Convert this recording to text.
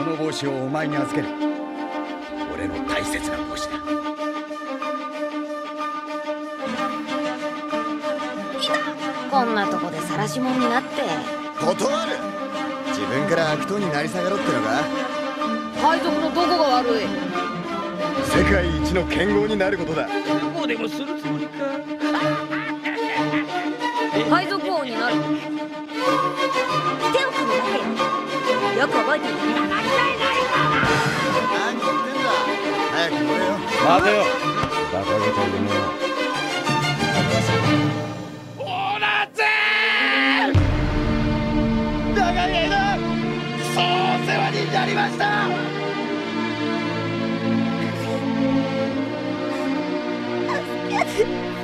の帽子をお前に預ける。俺の大切な帽子だ。 こんなとこで晒し者になって。 断る。自分から悪党になり下がろうってのか。 海賊のどこが悪い。 世界一の剣豪になることだ。 こうでもするつもりか。 海賊王になる。手を組むだけよ。よく覚えていてね。 何言ってんだ。早く乗れよ。 待てよ。馬鹿げた夢を。 オーナーぜー。長い間そうお世話になりました。 助けて。